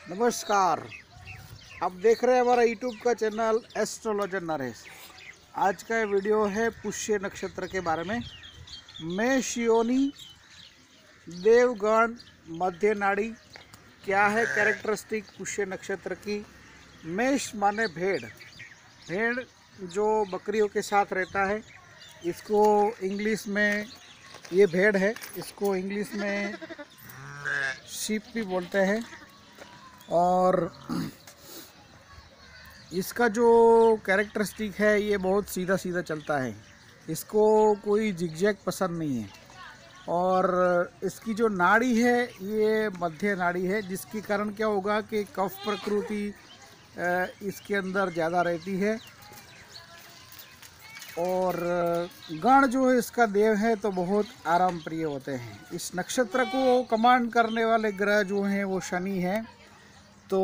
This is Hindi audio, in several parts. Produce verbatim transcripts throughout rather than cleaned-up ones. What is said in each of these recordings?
नमस्कार। आप देख रहे हैं हमारा यूट्यूब का चैनल एस्ट्रोलॉजर नरेश। आज का ये वीडियो है पुष्य नक्षत्र के बारे में। मेष योनि, देवगण, मध्य नाड़ी, क्या है कैरेक्टरिस्टिक पुष्य नक्षत्र की। मेष माने भेड़। भेड़ जो बकरियों के साथ रहता है, इसको इंग्लिश में, ये भेड़ है, इसको इंग्लिश में शीप भी बोलते हैं। और इसका जो कैरेक्टरिस्टिक है, ये बहुत सीधा सीधा चलता है, इसको कोई जिगजैग पसंद नहीं है। और इसकी जो नाड़ी है ये मध्य नाड़ी है, जिसके कारण क्या होगा कि कफ प्रकृति इसके अंदर ज़्यादा रहती है। और गण जो है इसका देव है तो बहुत आराम प्रिय होते हैं। इस नक्षत्र को कमांड करने वाले ग्रह जो हैं वो शनि है, तो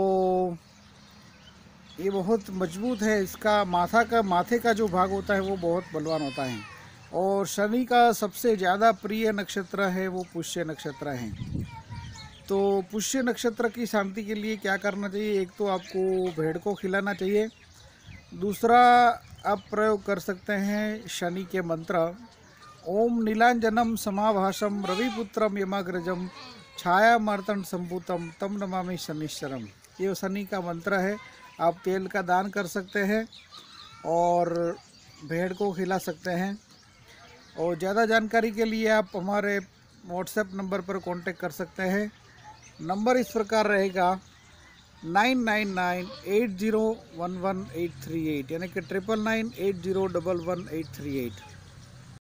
ये बहुत मजबूत है। इसका माथा का माथे का जो भाग होता है वो बहुत बलवान होता है। और शनि का सबसे ज़्यादा प्रिय नक्षत्र है वो पुष्य नक्षत्र है। तो पुष्य नक्षत्र की शांति के लिए क्या करना चाहिए? एक तो आपको भेड़ को खिलाना चाहिए। दूसरा, आप प्रयोग कर सकते हैं शनि के मंत्र, ओम नीलांजनम समाभासम रविपुत्रम यमाग्रजम छाया मार्तंड संभूतम तम नमामि शनिश्चरम। ये शनि का मंत्र है। आप तेल का दान कर सकते हैं और भेड़ को खिला सकते हैं। और ज़्यादा जानकारी के लिए आप हमारे व्हाट्सएप नंबर पर कांटेक्ट कर सकते हैं। नंबर इस प्रकार रहेगा nine nine nine eight zero one one eight three eight, यानी कि triple nine eight zero double one eight three eight.